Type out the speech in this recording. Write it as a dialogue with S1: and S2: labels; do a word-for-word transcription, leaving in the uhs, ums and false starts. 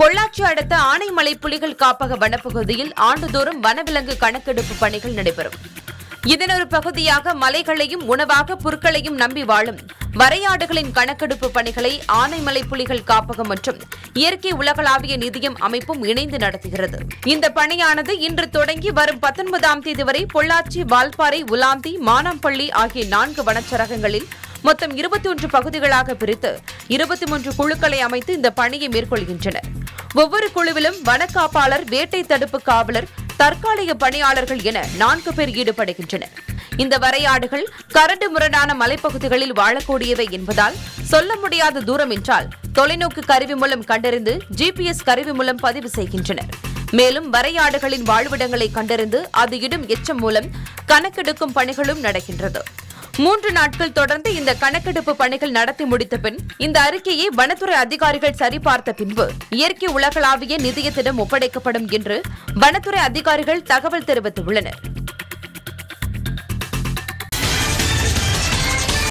S1: பொள்ளாச்சி அடுத்த ஆனைமலை புலிகள் காப்பக வனப்பகுதியில் ஆண்டுதோறும் வனவிலங்கு கணக்கெடுப்பு பணிகள் நடைபெறும். இதன் ஒரு பகுதியாக மலைகளையும் உணவாக புற்களையும் நம்பி வாழும் வரையாடுகளின் கணக்கெடுப்பு பணிகளை ஆனைமலை புலிகள் காப்பகம் மற்றும் இயற்கை உலகளாவிய நிதியம் அமைப்பும் இணைந்து நடத்துகிறது. இந்த பணியானது இன்று தொடங்கி வரும் பத்தொன்பதாம் தேதி வரை பொள்ளாச்சி, வால்பாறை, உலாந்தி, மானாம்பள்ளி ஆகிய நான்கு வனச்சரகங்களில் மொத்தம் இருபத்தி ஒன்று பகுதிகளாக பிரித்து இருபத்தி மூன்று குழுக்களை அமைத்து இந்த பணியை மேற்கொள்கின்றனர். ஒவ்வொரு குழுவிலும் வனக்காப்பாளர், வேட்டை தடுப்பு காவலர், தற்காலிக பணியாளர்கள் என நான்கு பேர் ஈடுபடுகின்றனர். இந்த வரையாடுகள் கரடு முரடான மலைப்பகுதிகளில் வாழக்கூடியவை என்பதால் சொல்ல முடியாத தூரம் என்றால் தொலைநோக்கு கருவி மூலம் கண்டறிந்து ஜிபிஎஸ் கருவி மூலம் பதிவு செய்கின்றனர். மேலும் வரையாடுகளின் வாழ்விடங்களை கண்டறிந்து அது இடும் எச்சம் மூலம் கணக்கெடுக்கும் பணிகளும் நடக்கின்றது. மூன்று நாட்கள் தொடர்ந்து இந்த கணக்கெடுப்பு பணிகள் நடத்தி முடித்த பின் இந்த அறிக்கையை வனத்துறை அதிகாரிகள் சரிபார்த்த பின்பு இயற்கை உலகளாவிய நிதியத்திடம் ஒப்படைக்கப்படும் என்று வனத்துறை அதிகாரிகள் தகவல் தெரிவித்துள்ளனர்.